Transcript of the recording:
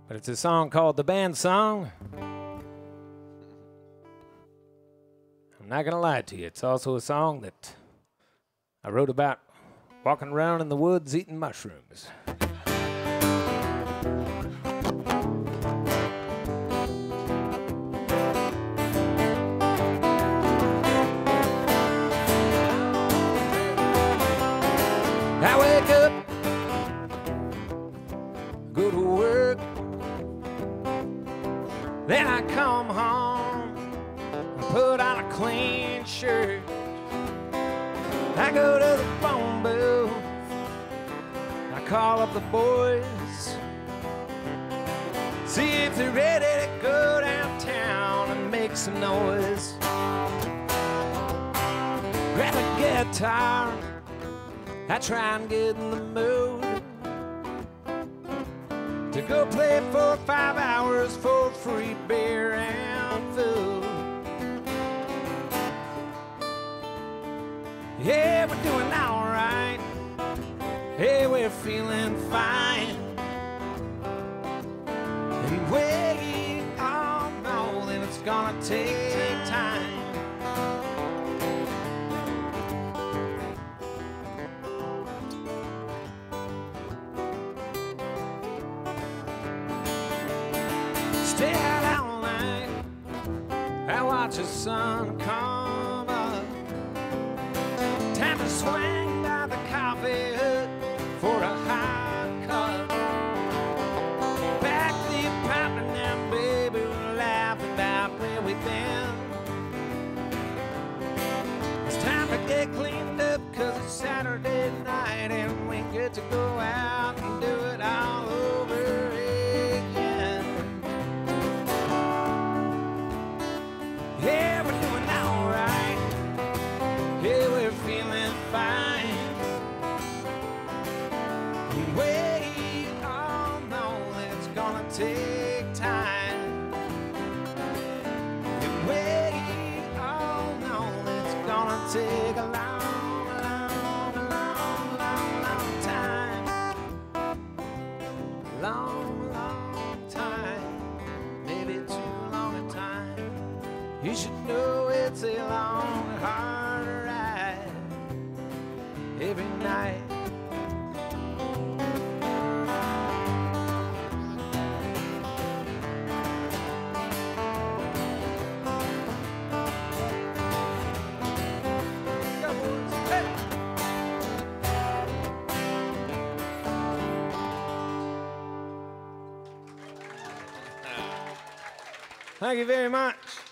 But it's a song called The Band Song. I'm not gonna lie to you, it's also a song that I wrote about walking around in the woods eating mushrooms. I wake up, go to work, then I come home and put on a clean shirt. I go to the phone booth, I call up the boys, see if they're ready to go downtown and make some noise. Grab a guitar, I try and get in the mood to go play for 5 hours for free beer and food. Yeah, we're doing all right. Hey, we're feeling fine. And we all know that it's gonna take time. Stay out all night, I watch the sun come up. Time to swing by the coffee hut for a hot cup. Back the apartment now, baby, we're laughing about where we've been. It's time to get cleaned up, cause it's Saturday night and we get to go out and do it all over again. Yeah, we're doing all right. Yeah, we're feeling fine. We all know that it's gonna take time. And we all know that it's gonna take a long, long, long, long, long time. Long, long time. Maybe too long a time. You should know it's a long, hard ride every night. Go, boys. Hey. Thank you very much.